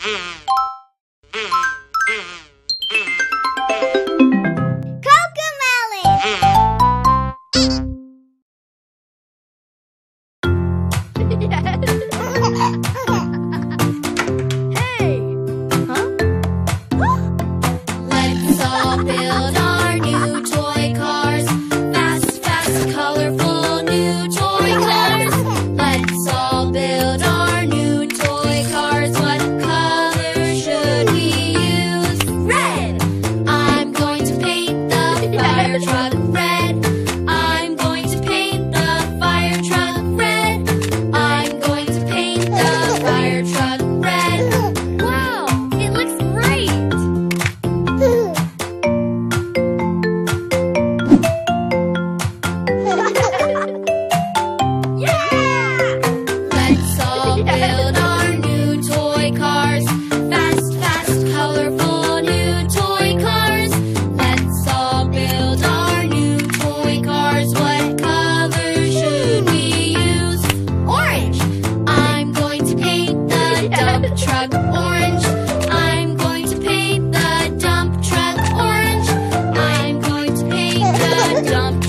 Let's all build our new toy cars. Fast, fast, colorful new toy cars. Let's all build our new toy cars. What color should we use? Red! I'm going to paint the fire truck red. I'm going to paint the fire truck red. I'm going to paint the fire truck red. Wow, it looks great! Let's all build our new toy cars. Fast, fast, colorful new toy cars. Let's all build our new toy cars. What color should we use? Orange! I'm going to paint the dump truck orange. I'm going to paint the dump truck orange. I'm going to paint the dump